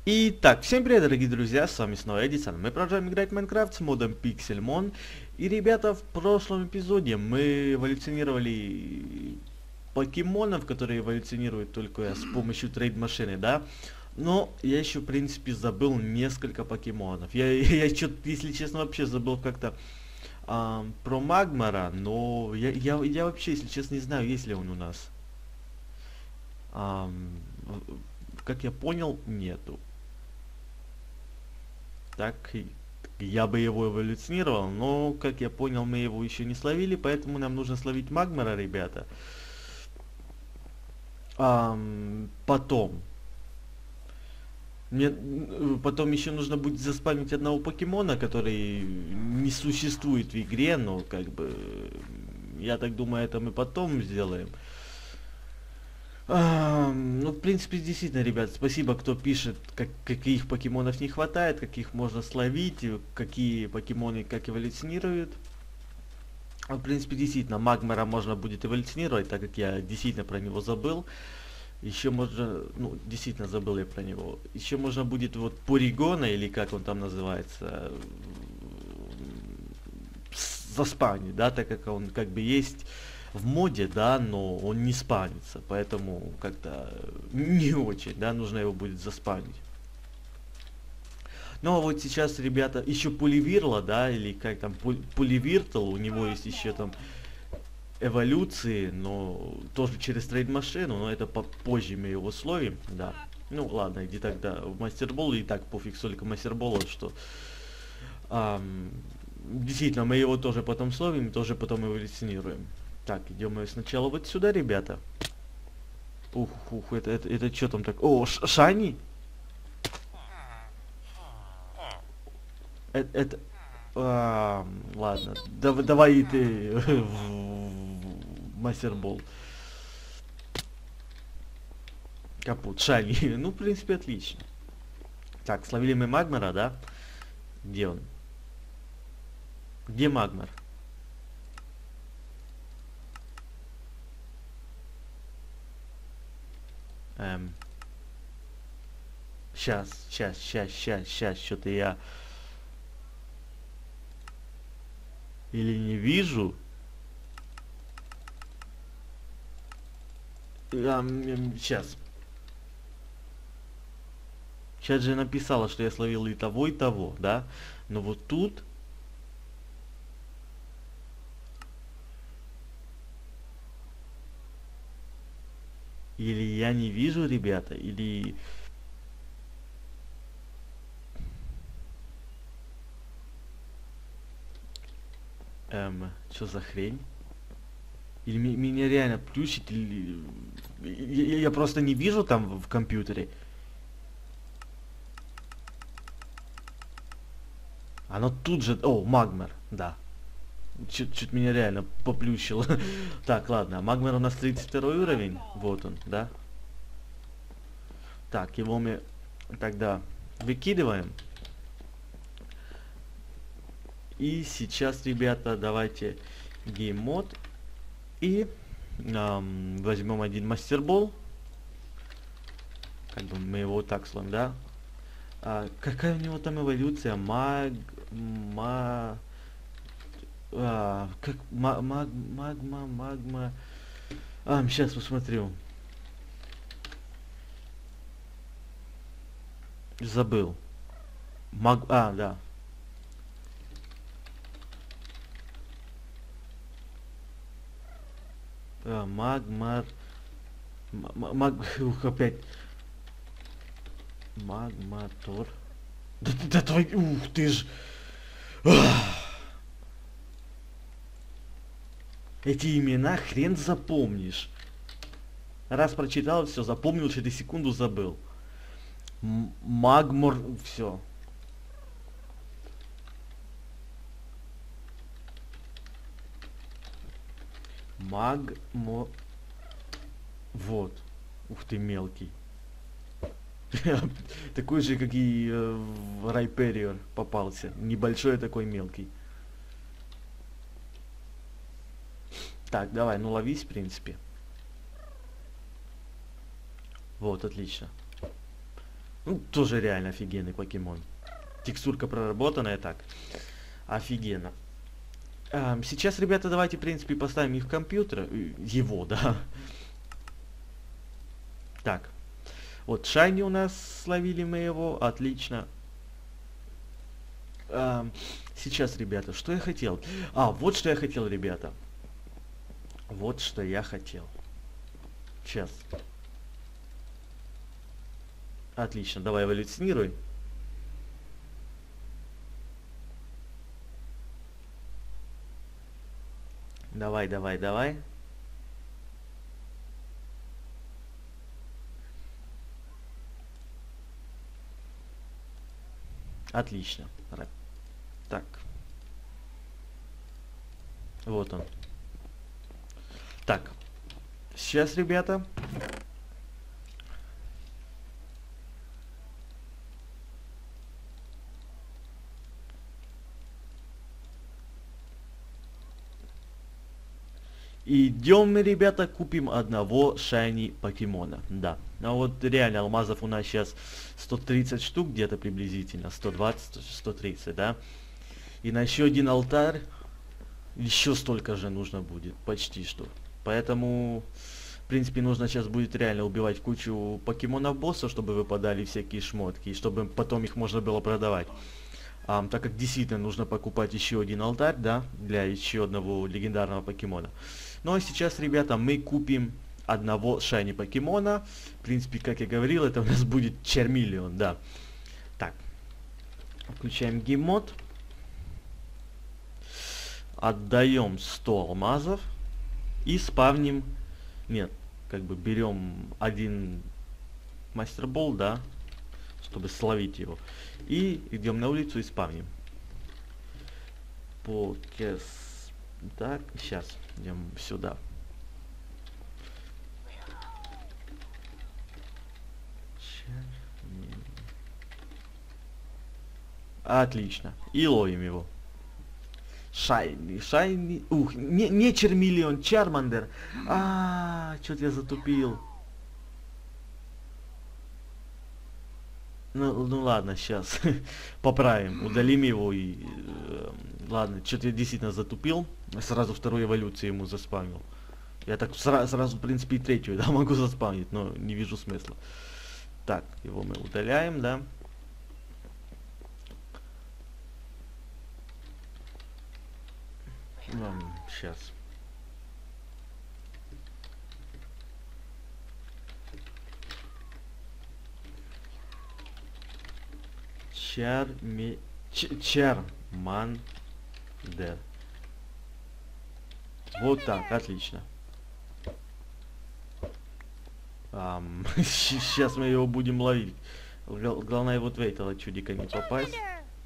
Итак, всем привет, дорогие друзья, с вами снова Эдисон. Мы продолжаем играть в Майнкрафт с модом Pixelmon. И, ребята, в прошлом эпизоде мы эволюционировали покемонов, которые эволюционируют только с помощью трейд-машины, да? Но я еще, в принципе, забыл несколько покемонов. Я что-то, если честно, вообще забыл как-то про Магмара, но я вообще, если честно, не знаю, есть ли он у нас. Как я понял, нету. Так, я бы его эволюционировал, но, как я понял, мы его еще не словили, поэтому нам нужно словить Магмара, ребята. Потом. Мне потом еще нужно будет заспамить одного покемона, который не существует в игре, но как бы я так думаю, это мы потом сделаем. Ну, в принципе, действительно, ребят, спасибо, кто пишет, каких покемонов не хватает, каких можно словить, какие покемоны как эволюционируют. В принципе, действительно, Магмара можно будет эволюционировать, так как я действительно про него забыл. Еще можно, ну, действительно забыл я про него. Еще можно будет вот Пуригона, или как он там называется, заспавнить, да, так как он как бы есть в моде, да, но он не спавнится, поэтому как-то не очень, да, нужно его будет заспавнить. Ну а вот сейчас, ребята, еще Пуливирла, да, или как там, Пуливиртл, у него есть еще там эволюции, но тоже через трейд-машину, но это позже мы его словим, да. Ну ладно, иди тогда в мастербол, и так пофиг столько мастербола, что действительно мы его тоже потом словим, тоже потом эволюционируем. Так, идем мы сначала вот сюда, ребята. Это что там так? О, Шани? Это... ладно, давай и ты в мастербол. Капут, Шани. Ну, в принципе, отлично. Так, словили мы Магмара, да? Где он? Где Магмар? Сейчас, что-то я или не вижу. Сейчас. Сейчас же написала, что я словил и того, да? Но вот тут... Или я не вижу, ребята, или... Что за хрень? Или меня реально плющит, или... Я просто не вижу там в компьютере. Оно тут же... О, Магмар, да. Чуть меня реально поплющило. Так, ладно, Магмар у нас 32 уровень. Вот он, да? Так, его мы тогда выкидываем. И сейчас, ребята, давайте гейммод. И возьмем один мастербол. Как бы мы его вот так слоем, да? Какая у него там эволюция? Магма. Сейчас посмотрю. Забыл. Да. Магмар. Опять. Магматор. Да твой. Ух ты ж. Эти имена хрен запомнишь. Раз прочитал, все, запомнил, через секунду забыл. Магмор, все. Магмо... Вот. Ух ты, мелкий. Такой же, как и в Райпериор попался. Небольшой такой мелкий. Так, давай, ну ловись, в принципе. Вот, отлично. Ну, тоже реально офигенный покемон. Текстурка проработанная так. Офигенно. Сейчас, ребята, давайте, в принципе, поставим их в компьютер. Его, да. Так. Вот, Шайни у нас словили мы его. Отлично. Сейчас, ребята, что я хотел? Вот что я хотел, ребята. Вот что я хотел. Сейчас. Отлично, давай эволюционируй. Давай, давай, давай. Отлично. Так. Вот он. Так. Сейчас, ребята. Идем мы, ребята, купим одного шайни покемона. Да. А вот реально алмазов у нас сейчас 130 штук где-то приблизительно. 120, 130, да. И на еще один алтарь еще столько же нужно будет. Почти что. Поэтому, в принципе, нужно сейчас будет реально убивать кучу покемонов боссов, чтобы выпадали всякие шмотки. И чтобы потом их можно было продавать. Так как действительно нужно покупать еще один алтарь, да, для еще одного легендарного покемона. Ну а сейчас, ребята, мы купим одного шайни покемона. В принципе, как я говорил, это у нас будет Charmeleon, да. Так. Включаем гейммод. Отдаем 100 алмазов. И спавним... Нет, как бы берем один мастербол, да, чтобы словить его. И идем на улицу и спавним. Покес. Так, сейчас идем сюда. Отлично. И ловим его. Шайни. Ух, не Charmeleon, Charmander. Что-то я затупил. Ну ладно, сейчас поправим, удалим его и... ладно, что-то я действительно затупил. Сразу вторую эволюцию ему заспамил. Я так сразу, в принципе, и третью, да, могу заспамить, но не вижу смысла. Так, его мы удаляем, да. Сейчас. Charmander. Вот так, отлично. Сейчас мы его будем ловить. Главное вот в этого чудика не попасть.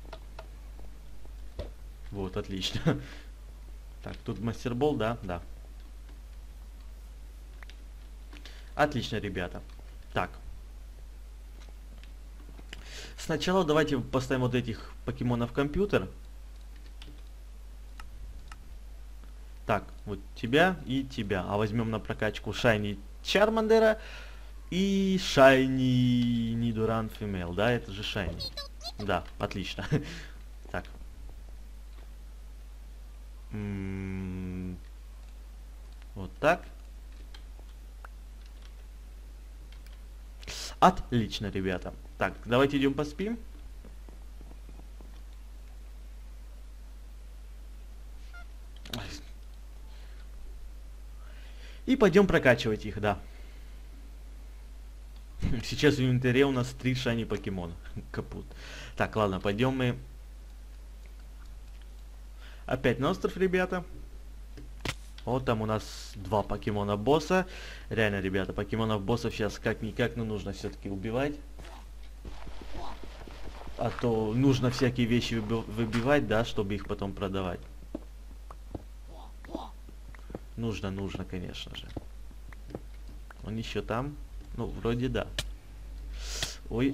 Вот, отлично. Так, тут мастербол, да? Да. Отлично, ребята. Так. Сначала давайте поставим вот этих покемонов в компьютер. Так, вот тебя и тебя. А возьмем на прокачку Шайни Чармандера и Шайни Нидоран Фимейл. Да, это же Шайни. Да, отлично. Так. Вот так. Отлично, ребята. Так, давайте идем поспим. И пойдем прокачивать их, да. Сейчас в инвентаре у нас 3 шайни покемона. Капут. Так, ладно, пойдем мы опять на остров, ребята. Вот там у нас 2 покемона босса. Реально, ребята, покемонов боссов сейчас как-никак, но нужно все-таки убивать. А то нужно всякие вещи выбивать, да, чтобы их потом продавать. Нужно, конечно же. Он еще там? Ну, вроде да. Ой.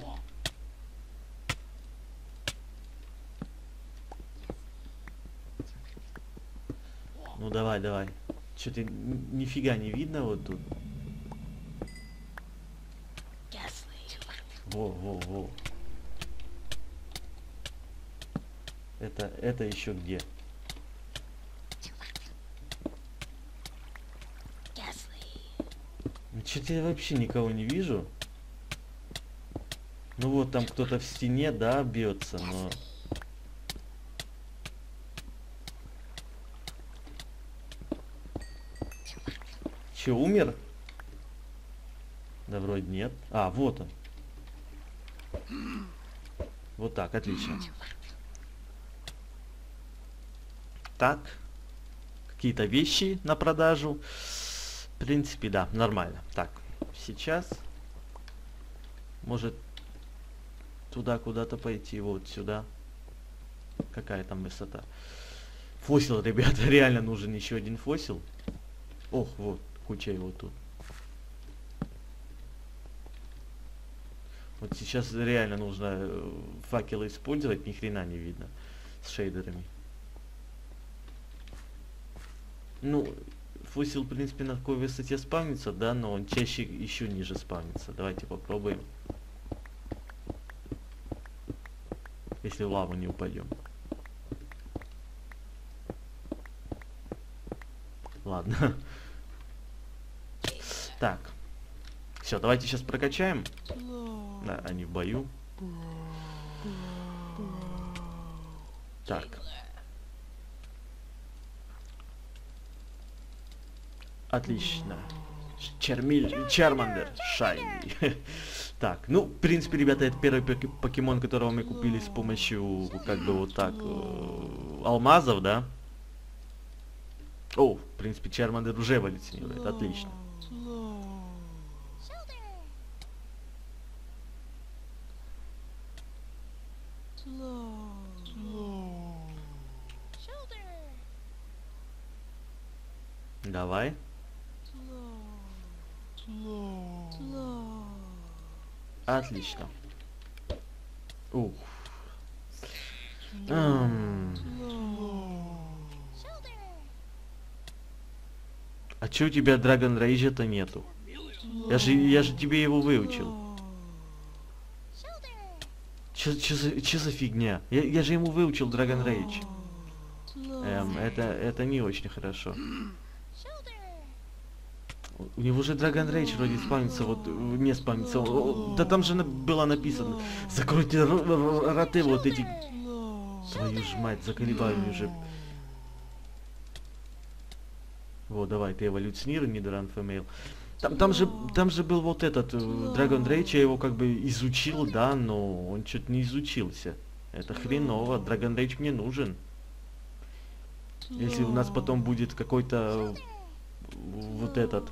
Ну, давай. Что-то нифига не видно вот тут. Во. Это еще где? Что-то я вообще никого не вижу. Ну вот там кто-то в стене, да, бьется, но... Че, умер? Да вроде нет. А, вот он. Вот так, отлично. Так. Какие-то вещи на продажу. В принципе, да, нормально. Так, сейчас. Может туда куда-то пойти, вот сюда. Какая там высота? Фосил, ребята, реально нужен еще один фосил. Ох, вот, куча его тут. Вот сейчас реально нужно факелы использовать, ни хрена не видно с шейдерами. Ну, фосил, в принципе, на такой высоте спавнится, да, но он чаще еще ниже спавнится. Давайте попробуем. Если в лаву не упадем. Ладно. Так. Все, давайте сейчас прокачаем. Да, они в бою. Так. Отлично. Чармандер. Шайни. Так, ну, в принципе, ребята, это первый покемон, которого мы купили с помощью, как бы, вот так, алмазов, да? О, в принципе, Чармандер уже эволюционирует. Отлично. Давай. Отлично. Ух. А чё у тебя Dragon Rage-то нету? Я же тебе его выучил. Чё за фигня? Я же ему выучил Dragon Rage. Это не очень хорошо. У него же Dragon Rage вроде спамится, вот не спамится. Да там же было написано. Закройте роты вот эти. Твою ж мать, заколебали уже. Вот, давай, ты эволюционируй, Nidoran Female. Там же был вот этот Dragon Rage, я его как бы изучил, да, но он что-то не изучился. Это хреново, Dragon Rage мне нужен. Если у нас потом будет какой-то вот этот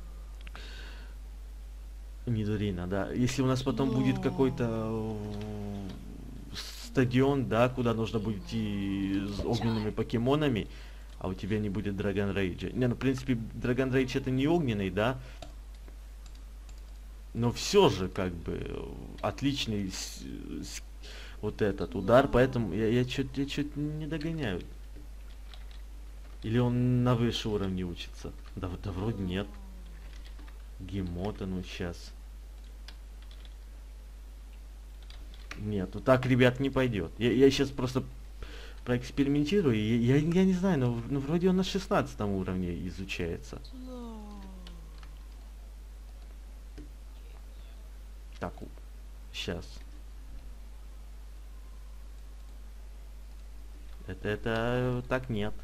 Нидорина, да. Если у нас потом будет какой-то стадион, да, куда нужно будет идти с огненными покемонами, а у тебя не будет Dragon Rage. Не, ну, в принципе, Dragon Rage это не огненный, да. Но все же, как бы, отличный вот этот удар, поэтому я что-то не догоняю. Или он на выше уровне учится? Да вроде нет. Гемота, ну сейчас. Нет, ну так, ребят, не пойдет. Я сейчас просто проэкспериментирую. Я не знаю, но вроде он на 16 уровне изучается. Так, сейчас. Это так нет.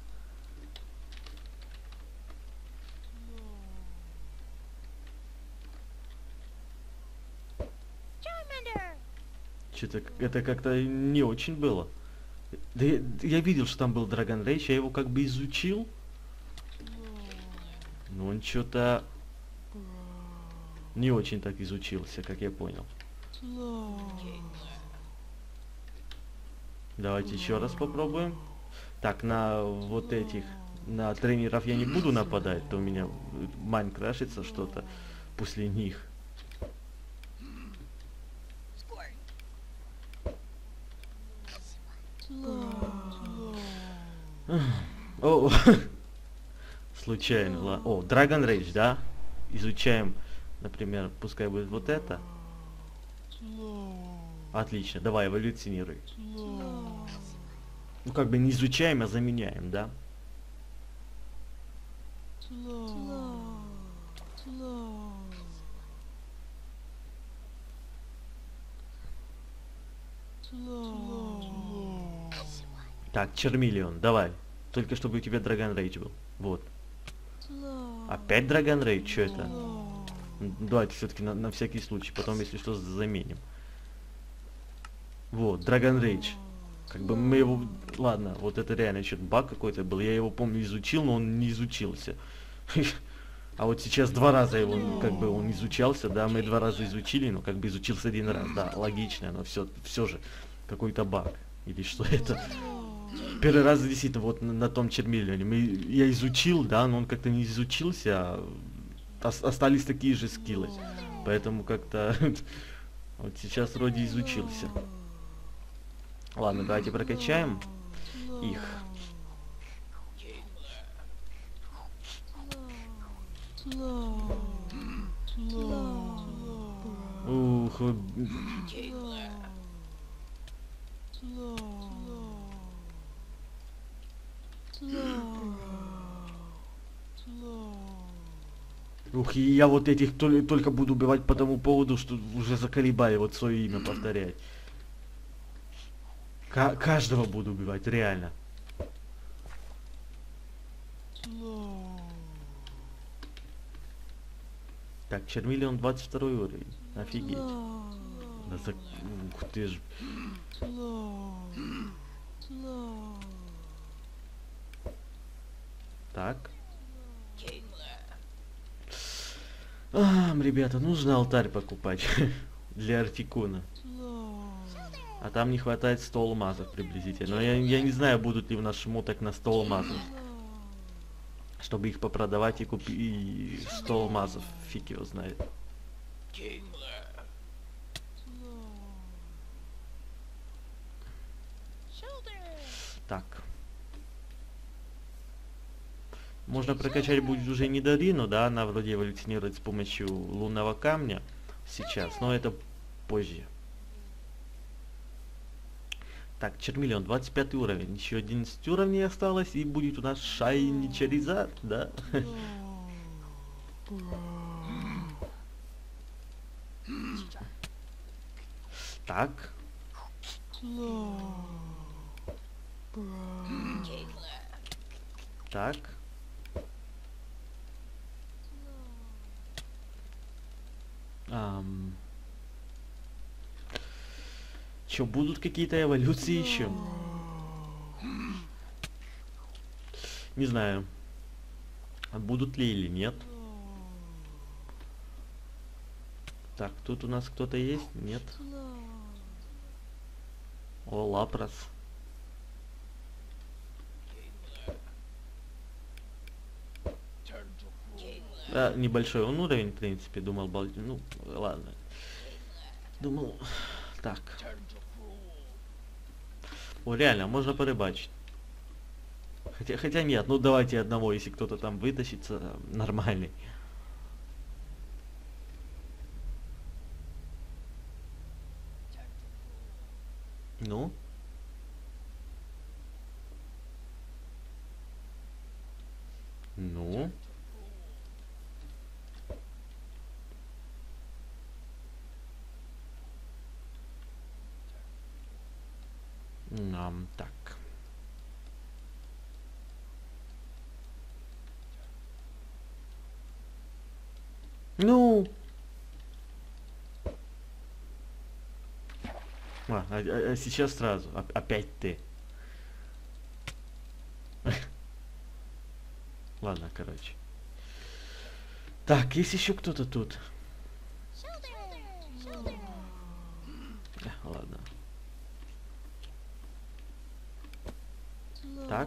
Что-то это как-то не очень было. Да я видел, что там был Dragon Rage, я его как бы изучил. Но он что-то не очень так изучился, как я понял. Давайте еще раз попробуем. Так, на вот этих, на тренеров я не буду нападать, то у меня майн крашится что-то после них. О, случайно, ладно. О, Dragon Rage, да? Изучаем, например, пускай будет вот это. Отлично, давай, эволюционируй. Ну, как бы не изучаем, а заменяем, да? Так, Чермиллион, давай. Только чтобы у тебя Драгон Рейдж был. Вот. Опять Драгон Рейдж? Что это? Давайте все-таки на всякий случай. Потом, если что, заменим. Вот, Драгон Рейдж. Как бы мы его... Ладно, вот это реально что-то баг какой-то был. Я его, помню, изучил, но он не изучился. А вот сейчас 2 раза его, как бы, он изучался, да, мы 2 раза изучили, но как бы изучился 1 раз. Да, логично, но все же какой-то баг. Или что это? Первый раз действительно вот на том Чермиллионе. Я изучил, да, но он как-то не изучился, а остались такие же скиллы. Поэтому как-то вот сейчас вроде изучился. Ладно, давайте прокачаем их. Ух, ух, и я вот этих только буду убивать по тому поводу, что уже заколебали вот свое имя повторять. Каждого буду убивать, реально. Так, Чермиллион 22 уровень. Офигеть. Да ух ты ж. Так. Ребята, нужно алтарь покупать для Артикуна. А там не хватает 100 алмазов приблизительно. Но я не знаю, будут ли у нас шмоток на 100 алмазов. Чтобы их попродавать и купить 100 алмазов. Фиг его знает. Так. Можно прокачать будет уже не Дарину, да, она вроде эволюционирует с помощью лунного камня сейчас, но это позже. Так, Чермиллион, 25 уровень, еще 11 уровней осталось, и будет у нас Шайни Чаризард, да? Так. Так. Чё, будут какие-то эволюции еще? Не знаю, будут ли или нет. Так, тут у нас кто-то есть? Нет. О, Лапрос. Небольшой он уровень, в принципе, думал, ну, ладно. Думал, так. О, реально, можно порыбачить. Хотя нет, ну давайте одного, если кто-то там вытащится, нормальный. Ну? Ну? Так. Ну? Сейчас сразу. Опять ты. Ладно, короче. Так, есть еще кто-то тут? Ладно. Так.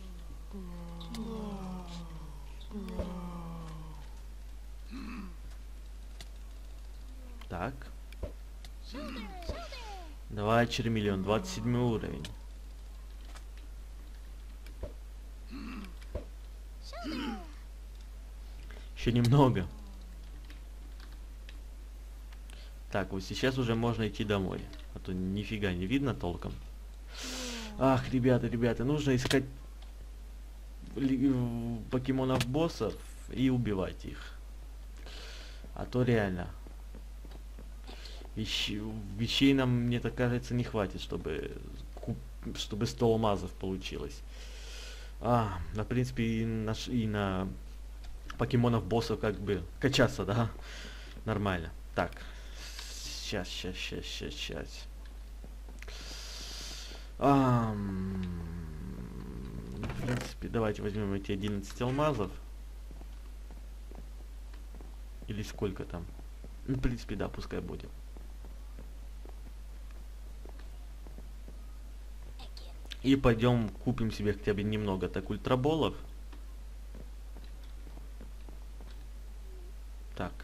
Так. Давай, Чермиллион, 27 уровень. Еще немного. Так, вот сейчас уже можно идти домой. А то нифига не видно толком. Ах, ребята, нужно искать покемонов боссов и убивать их. А то реально. Вещей нам, мне так кажется, не хватит, чтобы 100 алмазов получилось. В принципе, и на покемонов боссов как бы качаться, да? Нормально. Так. Сейчас. В принципе, давайте возьмем эти 11 алмазов. Или сколько там? В принципе, да, пускай будет. И пойдем купим себе хотя бы немного так ультраболов. Так.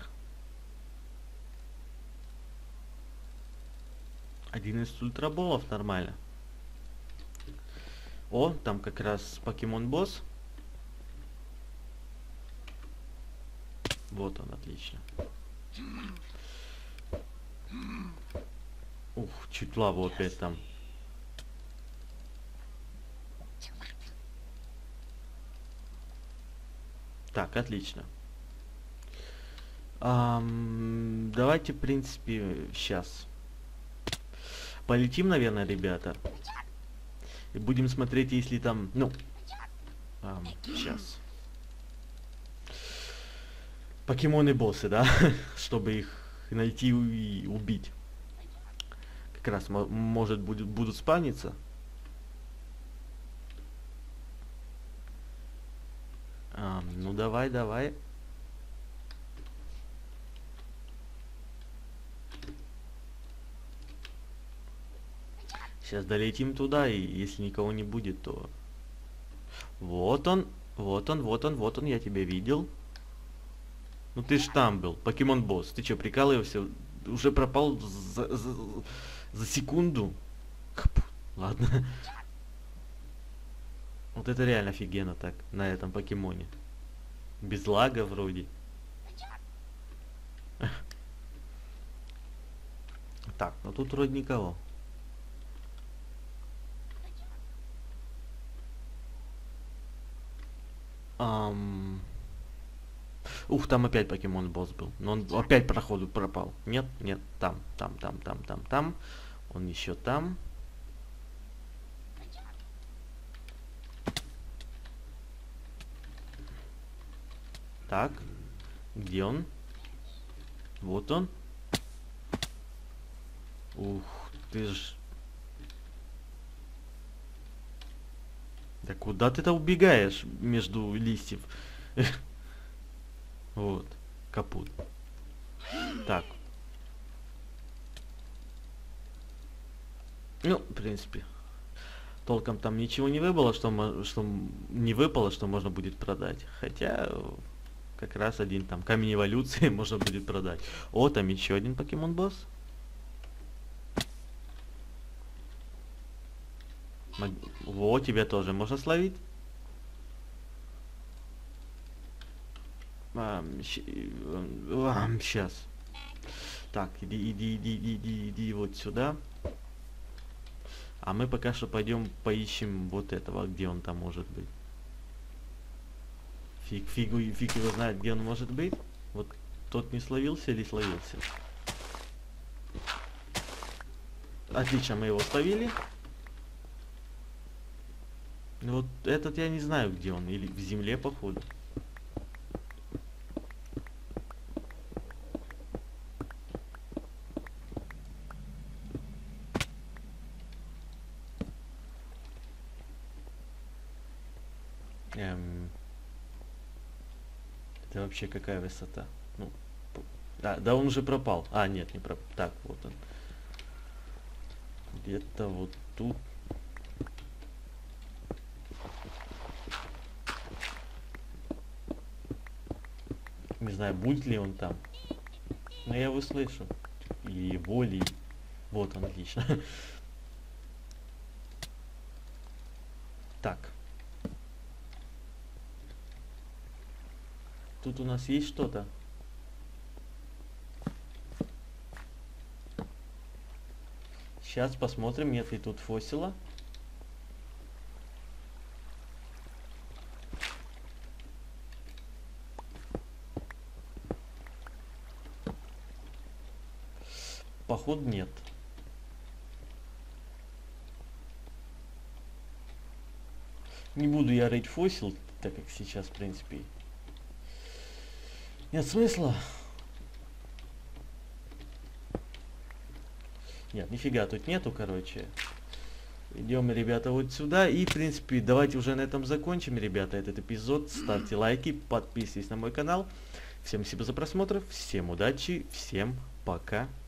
11 ультраболов, нормально. О, там как раз покемон-босс. Вот он, отлично. Ух, чуть лаву опять там. Так, отлично. Давайте, в принципе, сейчас полетим, наверное, ребята. И будем смотреть, если там, ну, сейчас. Покемоны-боссы, да? Чтобы их найти и убить. Как раз, может, будут спавниться. Ну, давай. Сейчас долетим туда, и если никого не будет, то... Вот он, я тебя видел. Ну ты ж там был, покемон-босс. Ты чё, прикалываешься? Уже пропал за секунду. Ладно. Вот это реально офигенно так, на этом покемоне. Без лага вроде. Так, ну тут вроде никого. Ух, там опять покемон-босс был. Но он опять проходу пропал. Нет, там. Он еще там. Так, где он? Вот он. Ух, ты ж... Да куда ты-то убегаешь между листьев? Вот, капут. Так. Ну, в принципе, толком там ничего не выпало, что можно будет продать. Хотя, как раз один там камень эволюции можно будет продать. О, там еще один покемон-босс. Во, тебя тоже можно словить. Сейчас. Так, иди вот сюда. А мы пока что пойдем поищем вот этого, где он там может быть. Фиг его знает, где он может быть. Вот тот не словился или словился. Отлично, мы его словили. Вот этот я не знаю, где он. Или в земле, походу. Это вообще какая высота? Ну, да, он уже пропал. Нет, не пропал. Так, вот он. Где-то вот тут. Не знаю, будет ли он там. Но я его слышу. И его ли. Вот он, отлично. Так. Тут у нас есть что-то. Сейчас посмотрим, нет ли тут фосила. Походу нет. Не буду я рыть фосил, так как сейчас, в принципе, нет смысла. Нет, нифига тут нету, короче. Идем, ребята, вот сюда. И, в принципе, давайте уже на этом закончим, ребята, этот эпизод. Ставьте лайки, подписывайтесь на мой канал. Всем спасибо за просмотр, всем удачи, всем пока.